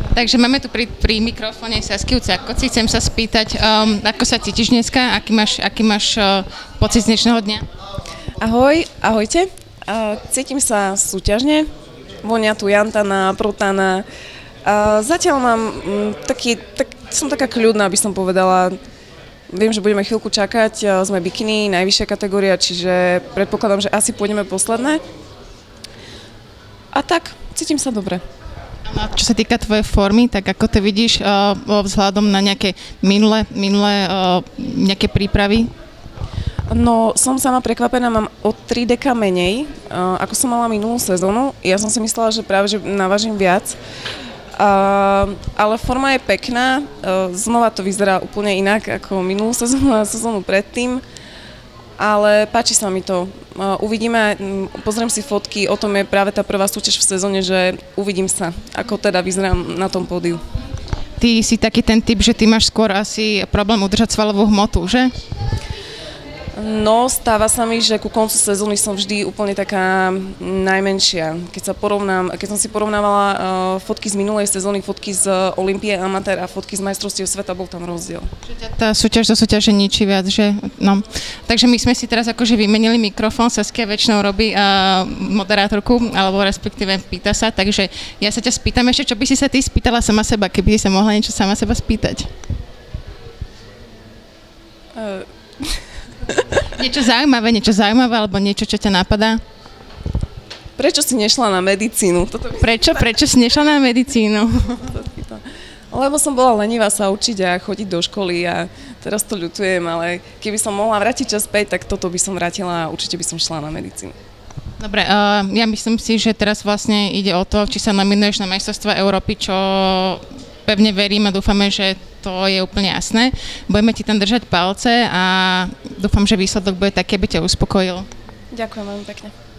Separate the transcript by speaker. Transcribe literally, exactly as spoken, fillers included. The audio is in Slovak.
Speaker 1: Takže máme tu pri, pri mikrofóne Saskiu Cakoci. Chcem sa spýtať, um, ako sa cítiš dneska? Aký máš, aký máš uh, pocit z dnešného dňa?
Speaker 2: Ahoj, ahojte. Uh, cítim sa súťažne. Vonia tu jantana, protana. Uh, zatiaľ mám um, taký, tak, som taká kľudná, by som povedala. Viem, že budeme chvíľku čakať. Uh, sme bikini, najvyššia kategória, čiže predpokladám, že asi pôjdeme posledné. A tak, cítim sa dobre.
Speaker 1: No, čo sa týka tvojej formy, tak ako to vidíš uh, vzhľadom na nejaké minulé, minulé uh, nejaké prípravy?
Speaker 2: No, som sama prekvapená, mám o tri deka menej, uh, ako som mala minulú sezónu. Ja som si myslela, že práve že navážim viac. Uh, ale forma je pekná, uh, znova to vyzerá úplne inak ako minulú sezónu a sezónu predtým. Ale páči sa mi to. Uvidíme, pozriem si fotky, o tom je práve tá prvá súťaž v sezóne, že uvidím sa, ako teda vyzerám na tom pódiu.
Speaker 1: Ty si taký ten typ, že ty máš skôr asi problém udržať svalovú hmotu, že?
Speaker 2: No, stáva sa mi, že ku koncu sezóny som vždy úplne taká najmenšia. Keď sa porovnám, keď som si porovnávala uh, fotky z minulej sezóny, fotky z Olympie amatér a fotky z majstrovstiev sveta, bol tam rozdiel.
Speaker 1: Tá súťaž do súťaže ničí viac, že? No. Takže my sme si teraz akože vymenili mikrofón, Saskia väčšinou robí uh, moderátorku, alebo respektíve pýta sa, takže ja sa ťa spýtam ešte, čo by si sa ty spýtala sama seba, keby si sa mohla niečo sama seba spýtať? Uh. Niečo zaujímavé, niečo zaujímavé, alebo niečo, čo ťa napadá?
Speaker 2: Prečo si nešla na medicínu? Toto
Speaker 1: Prečo? Prečo si nešla na medicínu?
Speaker 2: Lebo som bola lenivá sa učiť a chodiť do školy a teraz to ľutujem, ale keby som mohla vrátiť čas späť, tak toto by som vrátila a určite by som šla na medicínu.
Speaker 1: Dobre, uh, ja myslím si, že teraz vlastne ide o to, či sa nominuješ na majstrovstvá Európy, čo pevne verím a dúfame, že to je úplne jasné. Budeme ti tam držať palce a dúfam, že výsledok bude taký, aby ťa uspokojil.
Speaker 2: Ďakujem veľmi pekne.